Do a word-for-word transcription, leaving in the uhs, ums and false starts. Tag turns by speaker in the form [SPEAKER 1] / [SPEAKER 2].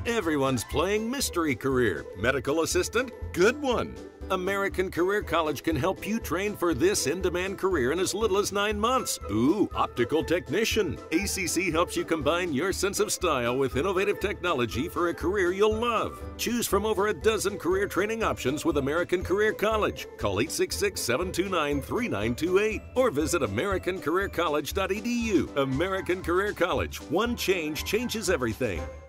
[SPEAKER 1] Everyone's playing mystery career. Medical assistant? Good one. American Career College can help you train for this in-demand career in as little as nine months. Ooh, optical technician. A C C helps you combine your sense of style with innovative technology for a career you'll love. Choose from over a dozen career training options with American Career College. Call eight six six, seven two nine, three nine two eight or visit american career college dot e d u. American Career College. One change changes everything.